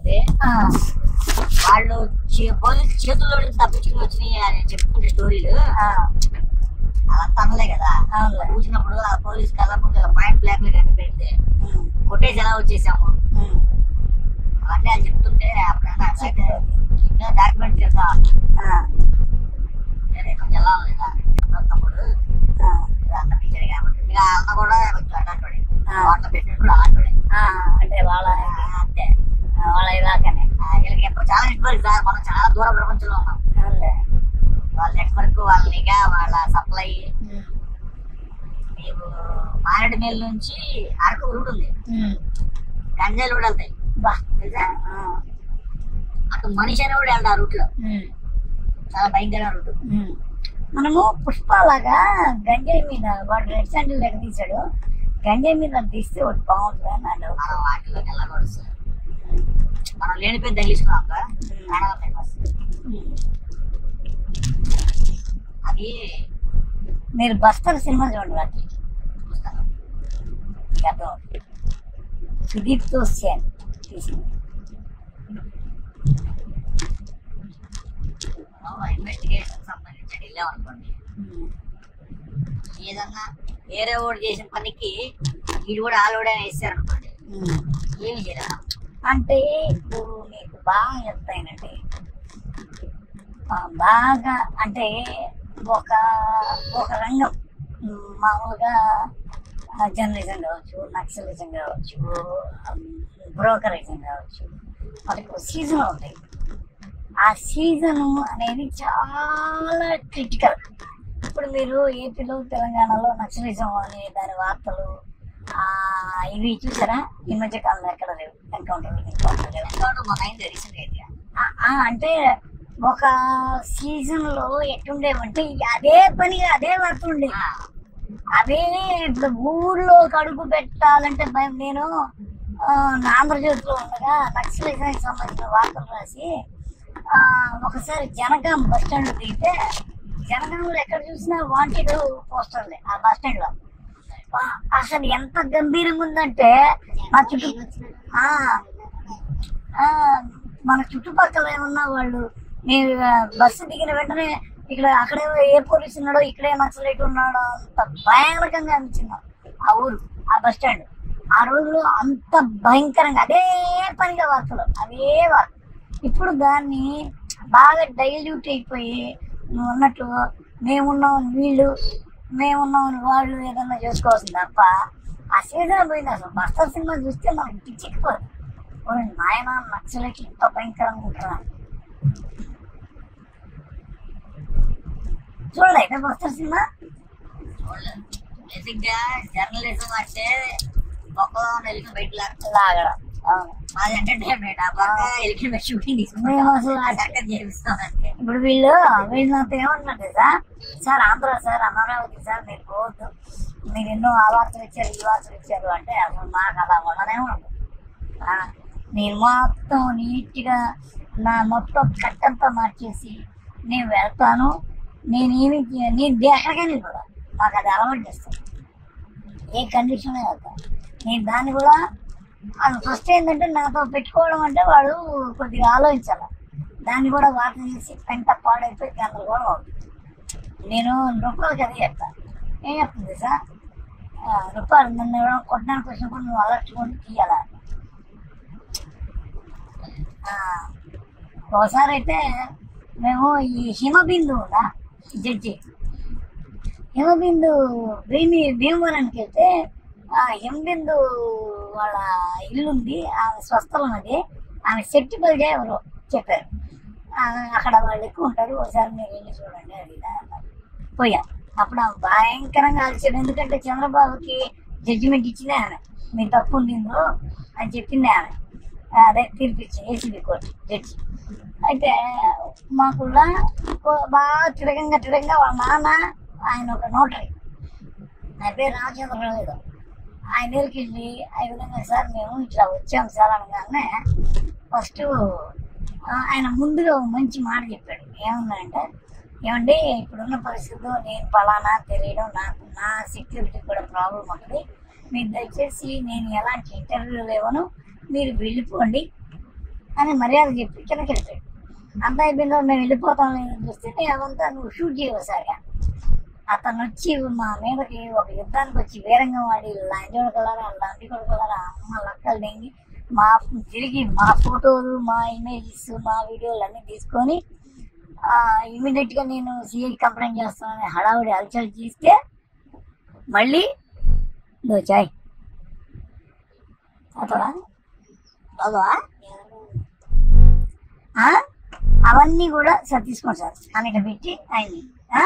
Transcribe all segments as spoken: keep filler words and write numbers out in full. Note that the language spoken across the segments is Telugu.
వస్తుంది. వాళ్ళు పోలీసు చేతుల్లో తప్పించుకుని వచ్చినాయి అని చెప్పుకుంటే స్టోరీలు అలా తనలే కదా. చూసినప్పుడు ఆ పోలీస్ కళ్ళ ముందు పాయింట్ బ్లాక్ లో కనిపెడితే కొట్టేసి ఎలా వచ్చేసాము అవన్నీ అది చెప్తుంటే అప్పుడన్నా డాక్యుమెంట్ చేస్తా కొంచెం ఎలా లేదా తమ్ముడు అన్న పిచ్చాడు కాబట్టి ఇక అన్న కూడా కొంచెం అలాంటి వాళ్ళ పెట్టినట్టు కూడా అలాంటి అంటే వాళ్ళ అంతే వాళ్ళ ఇలాగానే వీళ్ళకి ఎప్పుడు చాలా నెట్వర్క్ సార్. మనం చాలా దూర ప్రపంచంలో ఉన్నాం. వాళ్ళ నెట్వర్క్ వాళ్ళ నిఘా వాళ్ళ సప్లై. మీకు మారేడు మేలు నుంచి అరకు రూట్ ఉంది, గంజాయిలు కూడా వెళ్తాయి తెలుసా. అటు మనిషి అని కూడా వెళ్తారు ఆ రూట్ లో, చాలా భయంకరమైన రూట్. మనము పుష్పలాగా గంజాయి మీద వాడు రెడ్ శాండిల్ దగ్గర తీసాడు, గంజాయి మీద తీస్తే ఒకటి బాగుంటుంది అన్నాడు. మనం వాటిలోకి వెళ్ళకూడదు సార్. మనం లేనిపోయి తగిలించుకున్నాం ఫేమస్. అది మీరు బస్తర్ సినిమా చూడండి, రాత్రి గతం సుదీప్ తో సేన్ తీసింది. ఇన్వెస్టిగేషన్ సంబంధించి వెళ్ళామనుకోండి, ఏదన్నా వేరే ఓడి చేసిన పనికి వీడు కూడా ఆలోడే వేస్తారు అనుకోండి, ఏమి చేయరా అంటే ఇప్పుడు మీకు బాగా చెప్తానండి. బాగా అంటే ఒక ఒక రంగం మామూలుగా జర్నలిజం కావచ్చు, నక్సలిజం కావచ్చు, బ్రోకరిజం కావచ్చు, వాళ్ళకి సీజన్ ఉంటాయి. ఆ సీజను అనేది చాలా క్రిటికల్. ఇప్పుడు మీరు ఏపీలో తెలంగాణలో నక్సలిజం అనే దాని వార్తలు ఇవి చూసారా? ఈ మధ్య కాలంలో ఎక్కడ లేవు ఎన్కౌంటర్. అంటే ఒక సీజన్ లో ఎట్టుండేవంటే అదే పనిగా అదే వార్తలు ఉండేవి. అదే ఇప్పుడు ఊర్లో కడుగు పెట్టాలంటే భయం. నేను ఆంధ్రజ్యోతిలో ఉండగా నక్సలిజానికి సంబంధించిన వార్తలు రాసి ఒకసారి జనగాం బస్ స్టాండ్ దిగితే జనగాంలో ఎక్కడ చూసినా వాంటెడ్ పోస్టర్లే ఆ బస్ స్టాండ్ లో. అసలు ఎంత గంభీరంగా ఉందంటే మా చుట్టూ మన చుట్టుపక్కల ఏమన్నా వాళ్ళు నేను బస్సు దిగిన వెంటనే ఇక్కడ అక్కడే ఏ పోలీసు ఉన్నాడో ఇక్కడే నక్సలైట్ ఉన్నాడో అంత భయంకరంగా అనిపించింది ఆ ఊరు, ఆ బస్ స్టాండ్. ఆ రోజులో అంత భయంకరంగా అదే పనిగా వార్తలు అవే వార్త. ఇప్పుడు దాన్ని బాగా డైల్యూట్ అయిపోయి నువ్వు అన్నట్టు మేమున్నామని వీళ్ళు, మేమున్నామని వాళ్ళు ఏదన్నా చేసుకోవాల్సింది తప్ప ఆ సీజన్ పోయింది. అసలు బస్తర్ సినిమా చూస్తే మనకి పిచ్చిక్కిపోదు. నాయన నక్సలైట్లు ఇంత భయంకరంగా ఉంటారా చూడలేక బస్తర్ సినిమా చూడలేదు. బేసిక్ గా జర్నలిజం అంటే ఒక్క ఎలికి బయట లాగడం అది ఎంటర్టైన్మెంట్. ఆ పక్క ఎలికి షూటింగ్ తీసుకుంటాం. ఇప్పుడు వీళ్ళు వీళ్ళు నాతో ఏమన్నట్టు sir sir Andhra sir Amaravati sir మీరు పోవద్దు, మీరు ఎన్నో ఆ వార్తలు ఇచ్చారు ఈ వార్తలు ఇచ్చారు అంటే అసలు నాకు అలా ఉండనే ఉండదు. నేను మొత్తం నీట్గా నా మొత్తం కట్టంతా మార్చేసి నేను వెళ్తాను. నేనేమి నేను దేశగానే కూడా మాకు అది అలవాటు చేస్తాను, ఏ కండిషన్ వెళ్తాను నేను. దాన్ని కూడా అది ఫస్ట్ ఏంటంటే నాతో పెట్టుకోవడం అంటే వాడు కొద్దిగా ఆలోచించాలి. దాన్ని కూడా వార్త చేసి పెంట పాడైపోయి గందరగోళం అవుతుంది. నేను రూపాయలకి అది చెప్తాను. ఏం చెప్తుంది సార్ రూపాయలు నన్ను ఎవరో కొట్టడానికి వచ్చినప్పుడు నువ్వు అలర్చుకొని తీయాల. ఒకసారి అయితే మేము ఈ హిమబిందు ఉందా జడ్జి హిమబిందు భీమి భీమవరానికి వెళ్తే ఆ హిమబిందు వాళ్ళ ఇల్లుంది, ఆమె స్వస్థలం అది. ఆమె సెట్టిపల్లిగా ఎవరు చెప్పారు, అక్కడ వాళ్ళు ఎక్కువ ఉంటారు, ఒకసారి మీరు వెళ్ళి చూడండి అది పోయాం. అప్పుడు ఆమె భయంకరంగా ఆలోచన. ఎందుకంటే చంద్రబాబుకి జడ్జిమెంట్ ఇచ్చిందే ఆమె, మీ తప్పు ఉంది ఇందులో అని చెప్పింది ఆమె. అదే తీర్పిచ్చింది ఏసీబీ కోర్టు జడ్జి. అయితే మాకు బాగా తిరగంగా తిరగంగా వాళ్ళ నాన్న ఆయన ఒక నోటరీ, నా పేరు రామచంద్రరావు ఏదో, ఆయన దగ్గరికి వెళ్ళి ఆ విధంగా సార్ మేము ఇట్లా వచ్చాం సార్ అనగానే ఫస్ట్ ఆయన ముందుగా మంచి మాట చెప్పాడు. ఏమన్నాడంటే, ఏమండి ఇప్పుడున్న పరిస్థితుల్లో నేను ఫలానా తెలియడం, నాకు నా సెక్యూరిటీ కూడా ప్రాబ్లం ఉంటుంది, మీరు దయచేసి నేను ఎలాంటి ఇంటర్వ్యూలు ఇవ్వను, మీరు వెళ్ళిపోండి, అని మర్యాద చెప్పి కిందకి వెళ్ళిపోయాడు. అంతా అయిపోయిందో మేము వెళ్ళిపోతాం లేదని చూస్తే అదంతా నువ్వు షూట్ చేయవసాగా అతను వచ్చి మా మీదకి ఒక యుద్ధానికి వచ్చి వీరంగా వాడి లాంటి కొడుకులారా లాంటి కొడుకులారా అమ్మ లక్కలు దింగి మా తిరిగి మా ఫోటోలు మా ఇమేజెస్ మా వీడియోలు అన్నీ తీసుకొని ఇమీడియట్గా నేను సిఐ కంప్లైంట్ చేస్తానని హడావుడి అలచల్ చేస్తే మళ్ళీ నువ్వు చాయ్ అతడా చదవా అవన్నీ కూడా సార్ తీసుకోండి సార్ అనేక పెట్టి ఆయన్ని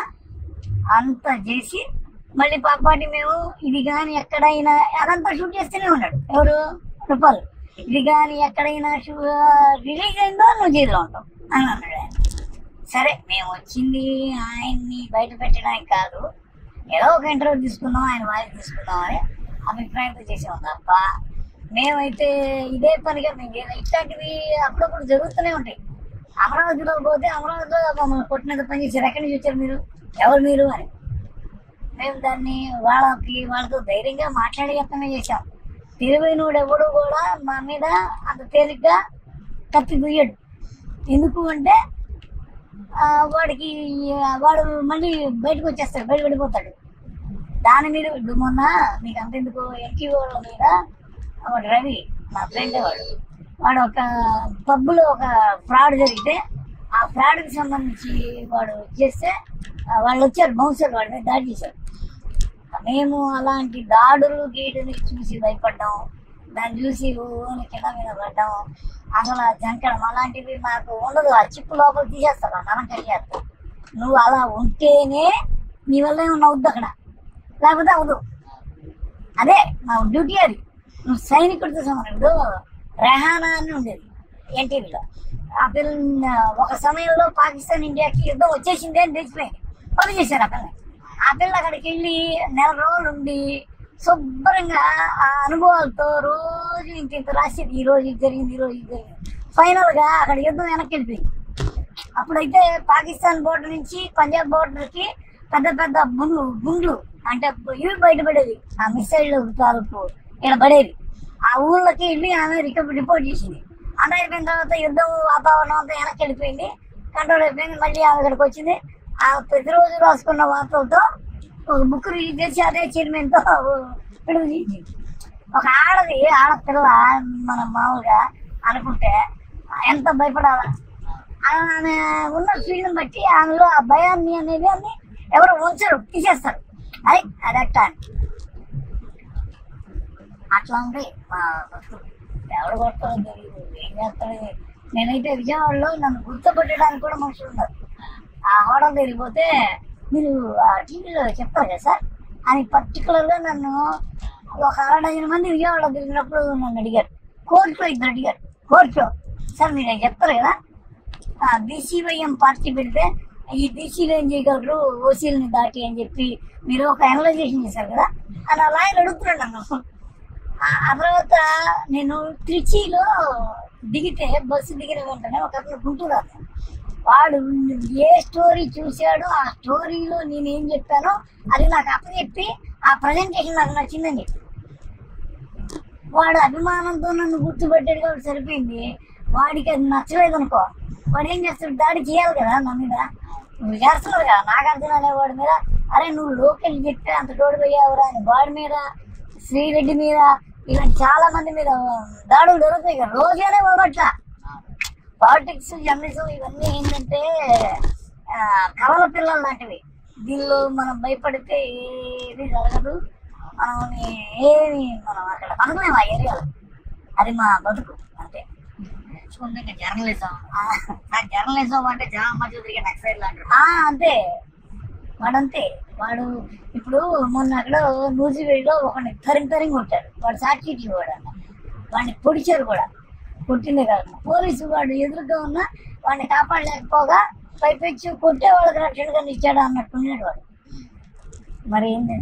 అంత చేసి మళ్ళీ పాపాటి మేము ఇది కానీ ఎక్కడైనా అదంతా షూట్ చేస్తూనే ఉన్నాడు. ఎవరు రూపాయలు ఇది కానీ ఎక్కడైనా షూ రిలీజ్ అయిందో నువ్వు జైల్లో ఉంటావు అని అన్నాడు ఆయన. సరే మేము వచ్చింది ఆయన్ని బయట పెట్టడానికి కాదు, ఏదో ఒక ఇంటర్వ్యూ తీసుకుందాం ఆయన వాయిస్ తీసుకుందాం అని అభిప్రాయంతో చేసాము తప్ప మేమైతే ఇదే పనిగా మేము ఇట్లాంటివి అప్పుడప్పుడు జరుగుతూనే ఉంటాయి. అమరావతిలో పోతే అమరావతిలో మమ్మల్ని కొట్టినంత పని చేశారు, ఎక్కడి నుంచి వచ్చారు మీరు, ఎవరు మీరు అని మేము దాన్ని వాళ్ళకి వాళ్ళతో ధైర్యంగా మాట్లాడే యత్నమే చేశాం. తిరువైనోడు ఎవడు కూడా మా మీద అంత తేలిగ్గా కత్తి దుయ్యడు. ఎందుకు అంటే వాడికి వాడు మళ్ళీ బయటకు వచ్చేస్తాడు, బయట పడిపోతాడు. దాని మీద మొన్న మీకు అంతెందుకు ఎన్టీఓ మీద వాడు రవి మా ఫ్రెండ్ వాడు వాడు ఒక పబ్బులో ఒక ఫ్రాడ్ జరిగితే ఆ ఫ్రాడ్కి సంబంధించి వాడు చేస్తే వాళ్ళు వచ్చారు బౌన్సర్ వాడి మీద దాడి చేశారు. మేము అలాంటి దాడులు గీటుని చూసి భయపడ్డాం, దాన్ని చూసి ఊని కింద మీద పడ్డాం. అసలు జంకడం అలాంటివి మాకు ఉండదు. ఆ చిప్పు లోపల తీసేస్తారు, మనం కలిగేస్తాం. నువ్వు అలా ఉంటేనే నీ వల్ల ఏమన్నా అవుద్దు అక్కడ, లేకపోతే అవదు. అదే మా డ్యూటీ అది. నువ్వు సైనికుడితో సమానం. ఇప్పుడు రెహానా అని ఉండేది ఎన్టీవీలో. ఆ పిల్ల ఒక సమయంలో పాకిస్తాన్ ఇండియాకి యుద్ధం వచ్చేసింది అని తెలిసిపోయింది, పని చేశారు ఆ పిల్ల. ఆ పిల్ల అక్కడికి వెళ్ళి నెల రోజులు ఉండి శుభ్రంగా ఆ అనుభవాలతో రోజు ఇంత ఇంత రాసేది, ఈ రోజు ఇది జరిగింది, ఈ రోజు ఇది జరిగింది. ఫైనల్ గా అక్కడ యుద్ధం వెనక్కి వెళ్ళిపోయింది. అప్పుడైతే పాకిస్తాన్ బోర్డర్ నుంచి పంజాబ్ బోర్డర్ కి పెద్ద పెద్ద గుండ్లు గుండ్లు అంటే ఇవి బయటపడేది, ఆ మిసైల్ తాలూకు ఇక్కడ పడేది. ఆ ఊళ్ళకి వెళ్ళి ఆమె రిపోర్ట్ చేసింది. అంత అయిపోయిన తర్వాత యుద్ధం వాతావరణం అంతా వెనక్కి వెళ్ళిపోయింది, కంట్రోల్ అయిపోయింది. మళ్ళీ ఆమె ఇక్కడికి వచ్చింది. ఆ ప్రతిరోజు రాసుకున్న వార్తలతో ఒక బుక్ రిలీజ్ చేసి అదే చైర్మన్తో విడుదల చేసింది. ఒక ఆడది ఆడపిల్ల మనం మామూలుగా అనుకుంటే ఎంత భయపడాలా, ఆమె ఉన్న ఫీల్డ్ని బట్టి ఆమెలో ఆ భయాన్ని అనేది అన్ని ఎవరు ఉంచరు, తీసేస్తారు. అది అదట్ట అట్లా ఉంటాయి మా భక్తులు. ఎవరు కొడతారో తెలియదు, ఏం చేస్తారో. నేనైతే విజయవాడలో నన్ను గుర్తుపట్టడానికి కూడా మనుషులు ఉన్నారు. ఆ హోటల్ తిరిగిపోతే మీరు ఆ టీవీలో చెప్తారు కదా సార్ అని పర్టికులర్గా నన్ను ఒక అరడజన మంది విజయవాడలో తిరిగినప్పుడు నన్ను అడిగారు. కోర్టులో ఇద్దరు అడిగారు. కోర్టులో సార్ మీరు చెప్తారు కదా బీసీవైఎం పార్టీ పెడితే ఈ బీసీలు ఏం చేయగలరు ఓసీలని దాటి అని చెప్పి మీరు ఒక అనలైజేషన్ చేశారు కదా అని అలా ఆయన అడుగుతున్నాడు నన్ను. ఆ తర్వాత నేను త్రిచిలో దిగితే బస్సు దిగిన వెంటనే ఒక అతను గుంటూరు వాడు ఏ స్టోరీ చూశాడో ఆ స్టోరీలో నేనేం చెప్పానో అది నాకు అప్పచెప్పి ఆ ప్రజెంటేషన్ నాకు నచ్చిందని చెప్పి వాడు అభిమానంతో నన్ను గుర్తుపెట్టాడు కాబట్టి సరిపోయింది. వాడికి అది నచ్చలేదు అనుకో, వాడు ఏం చేస్తాడు, దాడి చేయాలి కదా నా మీద. నువ్వు చేస్తున్నావు కదా నాగార్జున అనేవాడి మీద, అరే నువ్వు లోకల్ చెప్తే అంత తోడు పోయావురా అని వాడి మీద, శ్రీరెడ్డి మీద, ఇలాంటి చాలా మంది మీద దాడులు జరుగుతాయి కదా రోజునే పోవట్ల. పాలిటిక్స్ జర్నలిజం ఇవన్నీ ఏంటంటే కవల పిల్లలు లాంటివి. దీనిలో మనం భయపడితే ఏది జరగదు, మనం ఏమి మనం అక్కడ బతకలేము ఆ ఏరియాలో. అది మా బతుకు అంతే. జర్నలిజం జర్నలిజం అంటే జనం మధ్య తిరిగే నక్సైల్ లాంటి అంతే. వాడంతే. వాడు ఇప్పుడు మొన్న అక్కడ నూజివేడిలో ఒకరిని తరిగి తరిగి కొట్టారు. వాడు సాక్షి వాడు అన్న వాడిని పొడిచారు కూడా. కొట్టిందే కాదు పోలీసు వాడు ఎదురుగా ఉన్న వాడిని కాపాడలేకపోగా పైపెచ్చి కొట్టే వాళ్ళకి రక్షణగా ఇచ్చాడు అన్నట్టున్నాడు వాడు. మరి ఏంటంటే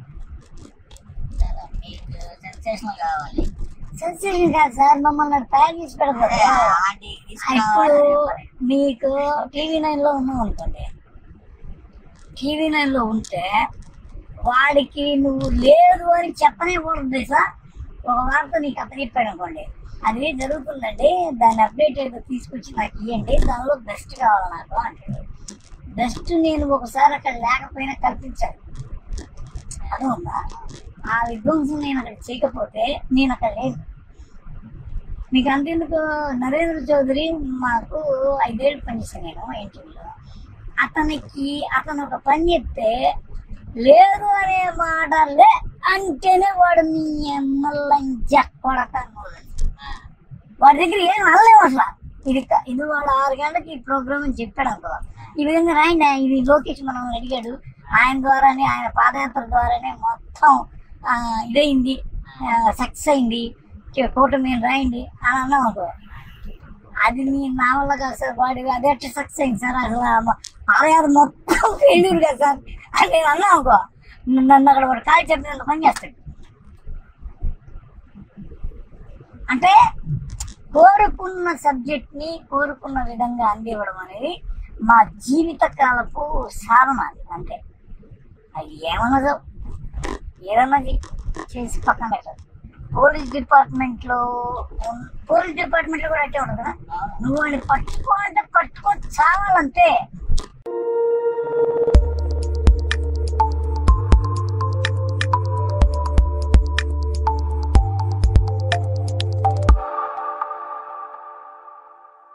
సెన్సేషన్ కావాలి. సెన్సేషన్ కాదు సార్, మమ్మల్ని తయారు చేసి పెడతారు. ఇప్పుడు మీకు టీవీ నైన్ లో ఉన్నాం అనుకోండి, టీవీ నైన్ లో ఉంటే వాడికి నువ్వు లేదు అని చెప్పనే కూడదు సార్. ఒక వార్త నీకు అప్పచెప్పాడు అనుకోండి, అది జరుగుతుందండి, దాన్ని అప్డేట్ ఏదో తీసుకొచ్చి నాకు ఇవ్వండి, దానిలో బెస్ట్ కావాలి నాకు అంటాడు. బెస్ట్ నేను ఒకసారి అక్కడ లేకపోయినా కల్పించాలి, అది ఉందా? ఆ విధ్వంసం నేను అక్కడ చేయకపోతే నేను అక్కడ లేదు. మీకు అంతెందుకు, నరేంద్ర చౌదరి మాకు ఐదేళ్ళు పనిచేసాను నేను ఎన్టీవీలో. అతనికి అతను ఒక పని చెప్తే లేదు అనే మాట లే అంటేనే వాడు మీ ఎమ్మెల్యే కొడతాను. వాడి దగ్గర ఏం అనలేము అసలు. ఇది ఇది వాడు ఆరు గంటలకి ఈ ప్రోగ్రామ్ అని చెప్పాడు అనుకో, ఈ విధంగా రాయండి, ఇది లోకేష్ మనం అడిగాడు, ఆయన ద్వారానే ఆయన పాదయాత్ర ద్వారానే మొత్తం ఇదైంది, సక్సెస్ అయింది, కూటమి రాయండి అని అన్నాం అనుకో, అది మీ నా వల్ల కాదు సార్, వాడి అదే అట్లా సక్సెస్ అయింది సార్, అసలు పాదయాత్ర మొత్తం ఫెయిల్యూర్ కదా సార్ అని నేను అన్నా అనుకో, నన్ను అక్కడ వాడు కాల్ చెప్పినంత పని చేస్తాడు. అంటే కోరుకున్న సబ్జెక్ట్ ని కోరుకున్న విధంగా అందివ్వడం అనేది మా జీవిత కాలపు సాధన. అది అంటే అది ఏమన్నదో ఏదన్నా చేసి పక్కన పెట్టదు. పోలీస్ డిపార్ట్మెంట్ లో పోలీస్ డిపార్ట్మెంట్ లో కూడా అట్టే ఉండదు కదా, నువ్వు వాడిని పట్టుకో అంటే పట్టుకో చావాలంటే